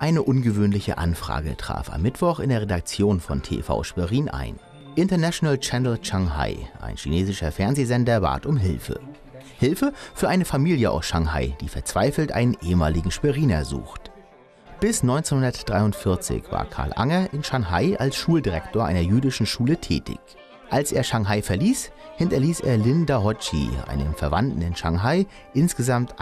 Eine ungewöhnliche Anfrage traf am Mittwoch in der Redaktion von TV Schwerin ein. International Channel Shanghai, ein chinesischer Fernsehsender, bat um Hilfe. Hilfe für eine Familie aus Shanghai, die verzweifelt einen ehemaligen Schweriner sucht. Bis 1943 war Karl Anger in Shanghai als Schuldirektor einer jüdischen Schule tätig. Als er Shanghai verließ, hinterließ er Lin Daoqi, einem Verwandten in Shanghai, insgesamt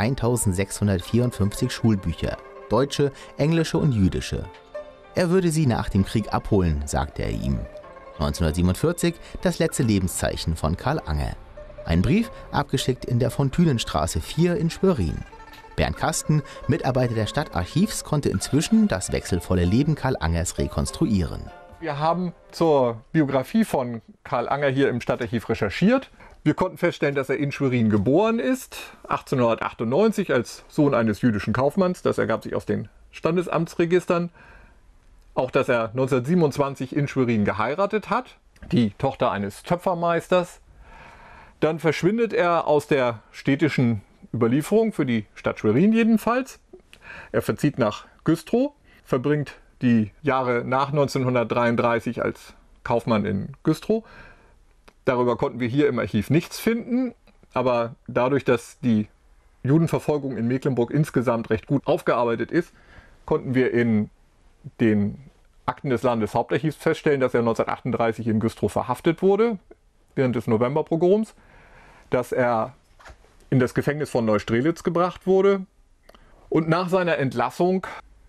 1654 Schulbücher, deutsche, englische und jüdische. Er würde sie nach dem Krieg abholen, sagte er ihm. 1947 das letzte Lebenszeichen von Karl Anger. Ein Brief, abgeschickt in der Fontünenstraße 4 in Schwerin. Bernd Kasten, Mitarbeiter des Stadtarchivs, konnte inzwischen das wechselvolle Leben Karl Angers rekonstruieren. Wir haben zur Biografie von Karl Anger hier im Stadtarchiv recherchiert. Wir konnten feststellen, dass er in Schwerin geboren ist, 1898 als Sohn eines jüdischen Kaufmanns. Das ergab sich aus den Standesamtsregistern. Auch, dass er 1927 in Schwerin geheiratet hat, die Tochter eines Töpfermeisters. Dann verschwindet er aus der städtischen Überlieferung, für die Stadt Schwerin jedenfalls. Er verzieht nach Güstrow, verbringt die Jahre nach 1933 als Kaufmann in Güstrow. Darüber konnten wir hier im Archiv nichts finden, aber dadurch, dass die Judenverfolgung in Mecklenburg insgesamt recht gut aufgearbeitet ist, konnten wir in den Akten des Landeshauptarchivs feststellen, dass er 1938 in Güstrow verhaftet wurde, während des Novemberpogroms, dass er in das Gefängnis von Neustrelitz gebracht wurde und nach seiner Entlassung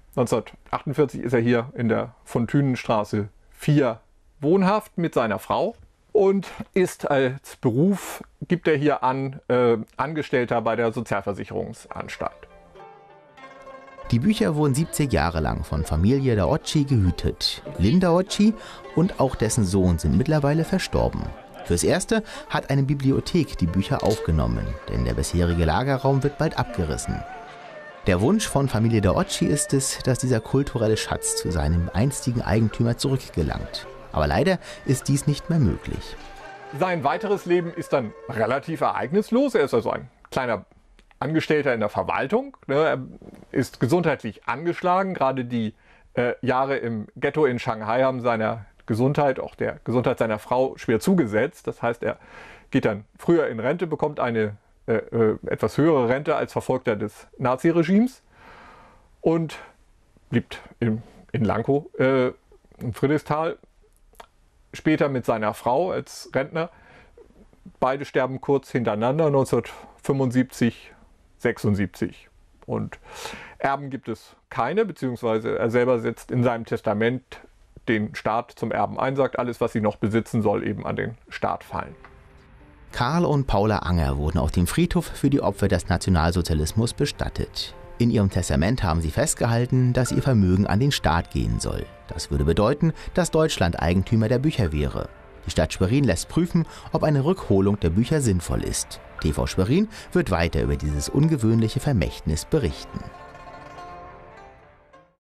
1948 ist er hier in der Fontünenstraße 4 wohnhaft mit seiner Frau und ist als Beruf, gibt er hier an, Angestellter bei der Sozialversicherungsanstalt. Die Bücher wurden 70 Jahre lang von Familie Daoqi gehütet. Lin Daoqi und auch dessen Sohn sind mittlerweile verstorben. Fürs Erste hat eine Bibliothek die Bücher aufgenommen, denn der bisherige Lagerraum wird bald abgerissen. Der Wunsch von Familie Daoqi ist es, dass dieser kulturelle Schatz zu seinem einstigen Eigentümer zurückgelangt. Aber leider ist dies nicht mehr möglich. Sein weiteres Leben ist dann relativ ereignislos. Er ist also ein kleiner Angestellter in der Verwaltung. Er ist gesundheitlich angeschlagen. Gerade die Jahre im Ghetto in Shanghai haben seiner Gesundheit, auch der Gesundheit seiner Frau, schwer zugesetzt. Das heißt, er geht dann früher in Rente, bekommt eine etwas höhere Rente als Verfolgter des Naziregimes und lebt in Lankow, im Friedrichsthal, später mit seiner Frau als Rentner. Beide sterben kurz hintereinander, 1975, 76. Und Erben gibt es keine, beziehungsweise er selber setzt in seinem Testament den Staat zum Erben ein, sagt, alles, was sie noch besitzen, soll eben an den Staat fallen. Karl und Paula Anger wurden auf dem Friedhof für die Opfer des Nationalsozialismus bestattet. In ihrem Testament haben sie festgehalten, dass ihr Vermögen an den Staat gehen soll. Das würde bedeuten, dass Deutschland Eigentümer der Bücher wäre. Die Stadt Schwerin lässt prüfen, ob eine Rückholung der Bücher sinnvoll ist. TV Schwerin wird weiter über dieses ungewöhnliche Vermächtnis berichten.